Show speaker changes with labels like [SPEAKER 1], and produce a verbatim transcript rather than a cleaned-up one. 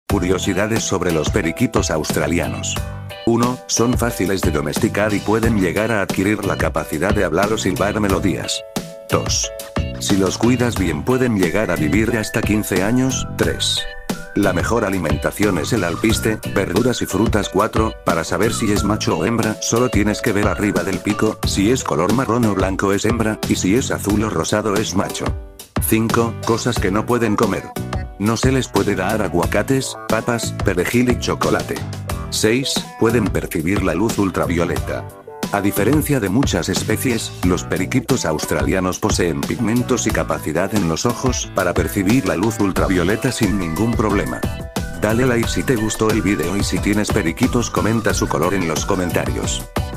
[SPEAKER 1] Curiosidades sobre los periquitos australianos. uno. Son fáciles de domesticar y pueden llegar a adquirir la capacidad de hablar o silbar melodías. dos. Si los cuidas bien pueden llegar a vivir hasta quince años. tres. La mejor alimentación es el alpiste, verduras y frutas. cuatro. Para saber si es macho o hembra, solo tienes que ver arriba del pico, si es color marrón o blanco es hembra, y si es azul o rosado es macho. cinco. Cosas que no pueden comer. No se les puede dar aguacates, papas, perejil y chocolate. seis. Pueden percibir la luz ultravioleta. A diferencia de muchas especies, los periquitos australianos poseen pigmentos y capacidad en los ojos para percibir la luz ultravioleta sin ningún problema. Dale like si te gustó el video y si tienes periquitos comenta su color en los comentarios.